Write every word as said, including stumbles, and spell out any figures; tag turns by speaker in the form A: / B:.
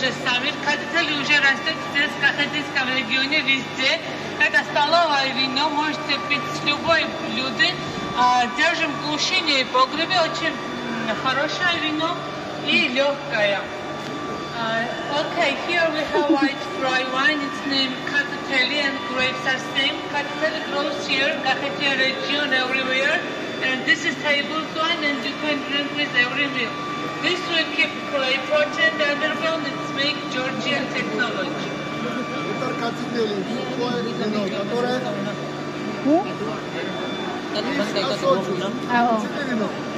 A: уже сами. Хотели уже растет здесь, в Кахетинском регионе, везде. Это столовое вино, можете пить с любой блюдой. Держим в глушине и погребе, очень хорошее вино и легкое. Uh, okay, here we have white rye wine. It's named Katuteli and grapes are same. Katuteli grows here, Kakhetian region, everywhere. And this is table wine and you can drink with every meal. This will keep clay pot and underground. It's make Georgian technology.
B: Это Katuteli, вино, которое...
C: А, о.